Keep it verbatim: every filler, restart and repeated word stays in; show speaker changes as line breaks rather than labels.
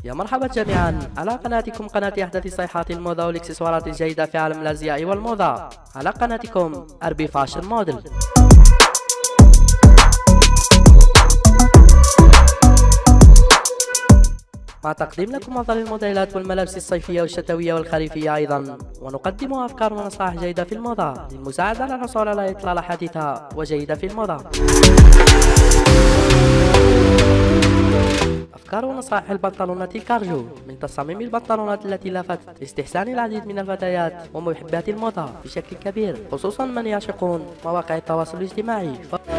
يا مرحبا جميعا على قناتكم، قناة أحدث صيحات الموضة والإكسسوارات الجيدة في عالم الأزياء والموضة، على قناتكم أربي فاشن موديل. مع تقديم لكم أفضل الموديلات والملابس الصيفية والشتوية والخريفية أيضا، ونقدم أفكار ونصائح جيدة في الموضة للمساعدة على الحصول على إطلالة حديثة وجيدة في الموضة. أفكار ونصائح البنطلونات الكارجو، من تصاميم البنطلونات التي لفتت استحسان العديد من الفتيات ومحبات الموضة بشكل كبير، خصوصا من يعشقون مواقع التواصل الاجتماعي.